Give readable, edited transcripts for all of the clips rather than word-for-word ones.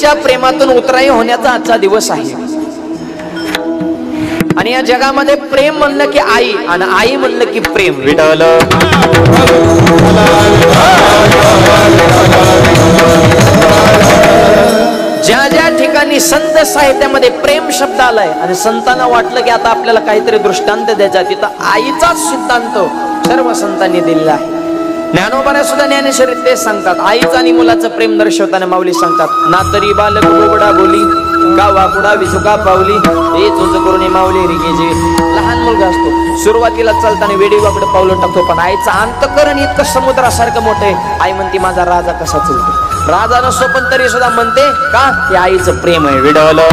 आईच्या प्रेमातून उतराई होण्याचा आजचा दिवस आहे. आणि या जगामध्ये प्रेम म्हणलं की आई आणि आई म्हणलं की प्रेम. विठ्ठल ज्या ज्या ठिकाणी संत साहित्यामध्ये प्रेम शब्द आलाय आणि संतांना वाटलं की आता आपल्याला काहीतरी दृष्टांत द्यायचा, तिथं आईचाच सिद्धांत सर्व संतांनी दिलेला आहे. ज्ञानोबाने सुद्धा ज्ञानेश्वरीत तेच सांगतात. आईचं आणि मुलाचं प्रेम दर्शवताना माऊली सांगतात, ना तरी बालक गोबडा बोली का वाकुडा विचुका पावली हे चोच करून माऊली रिगे. जे लहान मुलगा असतो सुरुवातीला चालताना वेडी वाकड पावलं टाकतो, पण आईचं अंतकरण इतकं समुद्रासारखं मोठं आहे. आई म्हणते माझा राजा कसा चलतो. राजा नसतो पण तरी सुद्धा म्हणते का ते आईचं प्रेम आहे. विडवलं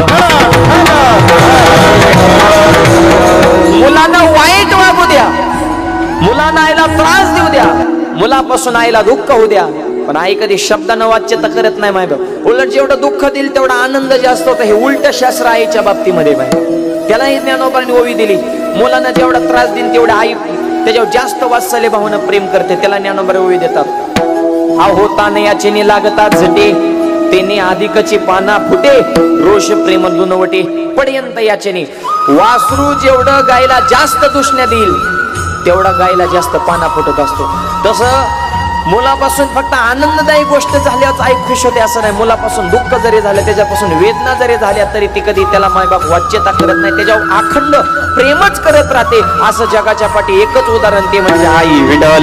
मुलांना वाईट वागू द्या, मुलांना आईला त्रास देऊ द्या, मुलापासून आईला दुःख होऊ द्या, पण आई कधी शब्दानं वाच्यता करत नाही. मायबाप उलट जेवढं दुःख देईल तेवढा आनंद जास्त होता. हे उलट शास्त्र आईच्या बाबतीमध्ये त्यालाही ज्ञानोबांनी ओवी दिली. मुलांना जेवढा त्रास देईल तेवढा आई त्याच्यावर जास्त वात्सल्य भावना प्रेम करते. त्याला ज्ञानोबा ओवी देतात. हा होता न याचेने लागतात झटे, तेने अधिकची पाना फुटे, रोष प्रेम दुनवटे पर्यंत याचेने. वासरू जेवढं गायला जास्त दुष्ण्या देईल तेवढा गायला जास्त पाना फुटत असतो. तसं मुलापासून फक्त आनंददायी गोष्ट झाल्याच आई खुश होते असं नाही. मुलापासून दुःख जरी झालं, त्याच्यापासून वेदना जरी झाल्या तरी ती कधी त्याला मायबाप वाच्यता करत नाही, त्याच्यावर अखंड प्रेमच करत राहते. असं जगाच्या पाठी एकच उदाहरण ते म्हणजे आई. विठ्ठल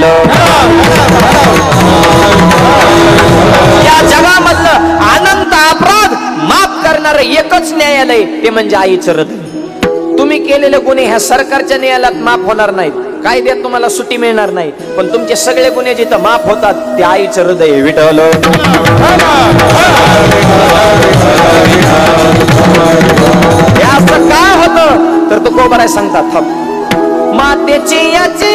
या जगामधलं अनंत अपराध माफ करणारं एकच न्यायालय ते म्हणजे आईचं हृदय. तुम्ही केलेले गुन्हे ह्या सरकारच्या न्यायालयात माफ होणार नाहीत, कायद्यात तुम्हाला सुट्टी मिळणार नाही, पण तुमचे सगळे गुन्हे जिथं माफ होतात ते आईचं हृदय. विठ्ठल असं का होतं तर तो कोबराय सांगतात. मातेची याची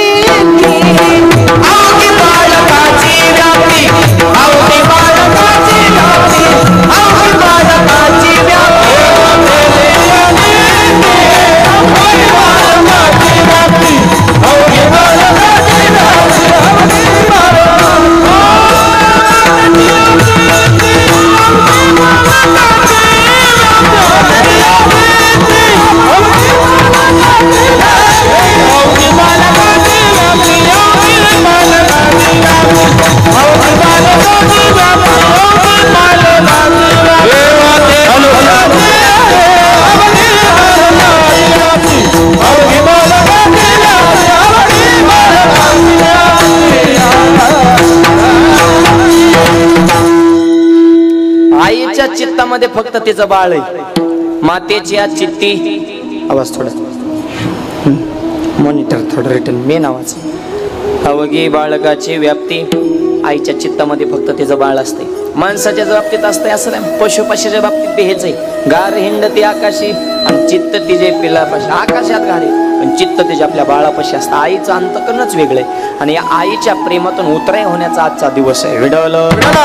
आवडी बाळकाची व्यापी, आवडी बाळकाची व्यापी, आवडी बाळकाची व्यापी, आईच्या चित्तामध्ये फक्त तिचं बाळ आहे. मातेची या चित्ती आवाज थोडा मॉनिटर थोडं रिटर्न मेन आवाज. अवघी बाळकाची व्याप्ती आईच्या चित्तामध्ये फक्त तिचं बाळ असते. माणसाच्या बाबतीत असते असं नाही, पशुपक्षाच्या बाबतीत बी हेच आहे. गार हिंडती आकाशी आणि चित्त तिचे पिलापाशी. आकाशात गार आहे पण चित्त तिच्या आपल्या बाळापाशी असतं. आईचं अंतकरणच वेगळं आहे आणि या आईच्या प्रेमातून उतराई होण्याचा आजचा दिवस आहे. विडवलं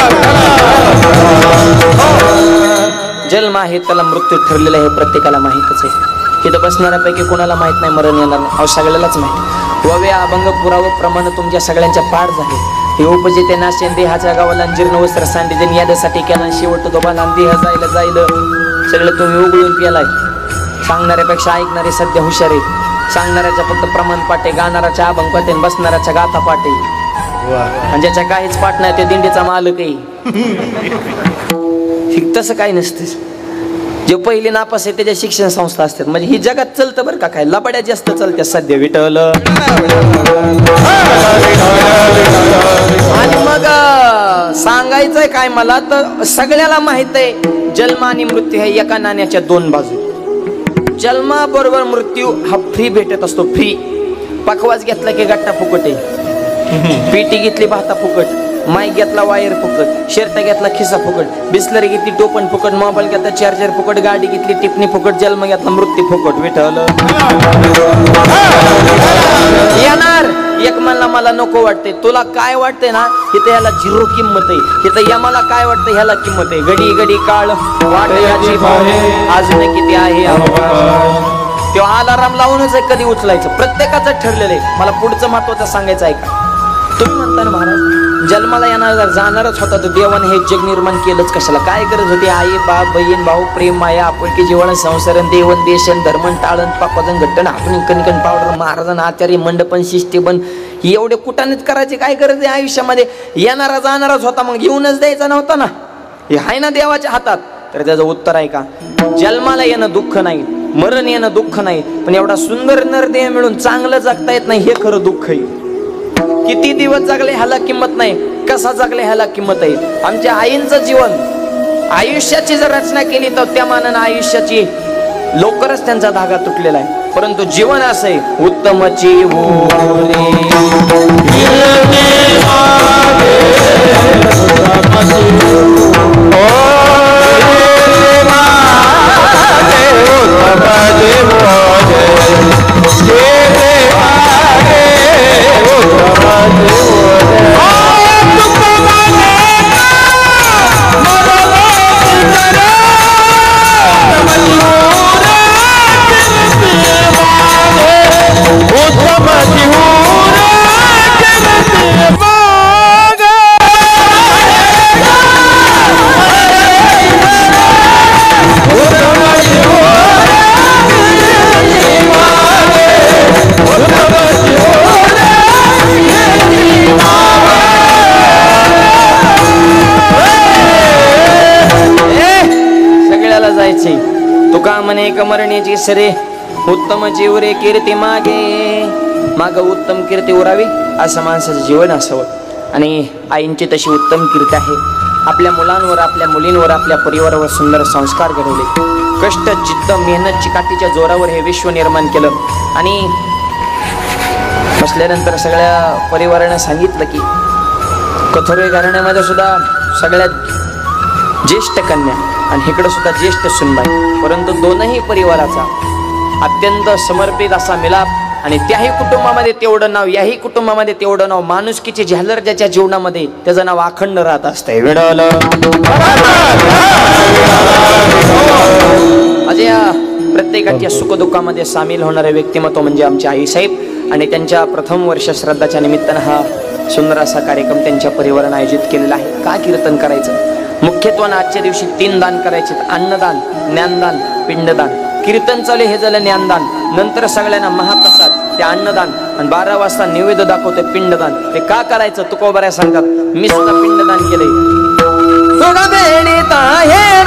जन्म आहे त्याला मृत्यू ठरलेला आहे, प्रत्येकाला माहितच आहे. तिथं बसणाऱ्यापैकी कोणाला माहित नाही मरण येणार नाही, अहो सगळ्यालाच माहिती. ववे अभंग पुरावं प्रमाण तुमच्या सगळ्यांच्या पाठ झाले. हे उपजिते नाशेन देहाच्या गावाला जीर्ण वस्त्र सांडीजन याद्यासाठी केला शेवट तो बाला देह जायला जायलं. सगळं तुम्ही उघडून केलाय. सांगणाऱ्यापेक्षा ऐकणारे सध्या हुशार आहेत. सांगणाऱ्याच्या फक्त प्रमाण पाटे, गाणाऱ्याच्या अभंग पाटे, बसणाऱ्याच्या गाथा पाटे. आणि ज्याच्या काहीच पाठ नाही ते दिंडीचा मालक आहे. तसं काही नसतं. जे पहिले नापास आहे त्याच्या शिक्षण संस्था असतात. म्हणजे ही जगात चलतं बरं का, काय लबाड्या जास्त चालत्या सध्या. विठ्ठल आणि मग सांगायचंय काय मला तर सगळ्याला माहित आहे जन्म आणि मृत्यू हे एका नाण्याच्या दोन बाजू. जन्माबरोबर मृत्यू हा फ्री भेटत असतो. फ्री पखवाज घेतला की गट्टा फुकट आहे, पेटी घेतली भाता फुकट, माईक घेतला वायर फुकट, शर्ट घेतला खिसा फुकट, बिस्लरी घेतली टोपण फुकट, मोबाईल घेतला चार्जर फुकट, गाडी घेतली टिपणी फुकट, जन्म घेतला मृत्यू फुकट. विठ्ठल येणार एक म्हणला मला नको वाटते. तुला काय वाटते ना तिथे ह्याला झिरो किंमत आहे. तिथे यमाला काय वाटतं ह्याला किंमत आहे. घडी घडी काळ वाट याची अजून किती आहे. तेव्हा अलाराम लावूनच आहे कधी उचलायचं प्रत्येकाचं ठरलेलं आहे. मला पुढचं महत्वाचं सांगायचं आहे का तुम्ही म्हणता ना महाराज जन्माला येणार जाणारच होता तर देवाने हे जग निर्माण केलंच कशाला? काय गरज होती? आई बाप बहीण भाऊ प्रेम माया आपुलकी जीवन संसारण देवन देशन धर्मन टाळण पापजन घट्टन हातून कणकण पावडर महाराजन आचार्य मंडपन शिष्टीबन एवढे कुठानेच करायचे काय गरज आहे आयुष्यामध्ये? येणारा जाणारच होता मग येऊनच द्यायचा नव्हता ना? हे आहे ना देवाच्या हातात. तर त्याचं उत्तर आहे का? जन्माला येणं दुःख नाही, मरण येणं दुःख नाही, पण एवढा सुंदर नरदेह मिळून चांगलं जगता येत नाही हे खरं दुःख आहे. किती दिवस जगले ह्याला किंमत नाही, कसा जगले ह्याला किंमत आहे. आमच्या आईंचं जीवन आयुष्याची जर रचना केली तर त्या मानानं आयुष्याची लवकरच त्यांचा धागा तुटलेला आहे. परंतु जीवन असं आहे उत्तमची तुका म्हणे कमरणेची सरे उत्तम जीवरे कीर्ती मागे. माग उत्तम कीर्ती उरावी असं माणसाचं जीवन असावं. आणि आईंची तशी उत्तम कीर्ती आहे. आपल्या मुलांवर आपल्या मुलींवर आपल्या परिवारावर सुंदर संस्कार घडवले. कष्ट जिद्द मेहनत चिकाटीच्या जोरावर हे विश्व निर्माण केलं. आणि बसल्यानंतर सगळ्या परिवारानं सांगितलं की कथोरे घराण्यामध्ये सुद्धा सगळ्यात ज्येष्ठ कन्या आणि इकडं सुद्धा ज्येष्ठ सुनबाई, परंतु दोनही परिवाराचा अत्यंत समर्पित असा मिलाप. आणि त्याही कुटुंबामध्ये तेवढं नाव, याही कुटुंबामध्ये तेवढं नाव. माणुसकीची झालर ज्याच्या जीवनामध्ये त्याचं नाव अखंड राहत असतंय. माझ्या प्रत्येकाच्या सुखदुःखामध्ये सामील होणारे व्यक्तिमत्व म्हणजे आमचे आईसाहेब. आणि त्यांच्या प्रथम वर्ष श्राद्धाच्या निमित्तानं हा सुंदर असा कार्यक्रम त्यांच्या परिवारानं आयोजित केलेला आहे. का कीर्तन करायचं? मुख्यत्वानं आजच्या दिवशी 3 दान करायचे: अन्नदान, ज्ञानदान, पिंडदान. कीर्तन चालू हे झालं ज्ञानदान, नंतर सगळ्यांना महाप्रसाद, ते अन्नदान, आणि 12 वाजता नैवेद्य दाखवते पिंडदान. ते का करायचं तुकोबाऱ्या सांगतात. मी सुद्धा पिंडदान केलंय.